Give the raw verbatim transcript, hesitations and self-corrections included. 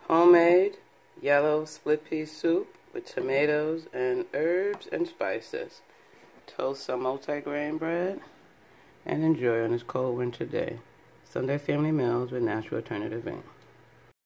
Homemade yellow split pea soup with tomatoes and herbs and spices. Toast some multigrain bread and enjoy on this cold winter day. Sunday family meals with natural alternative ink.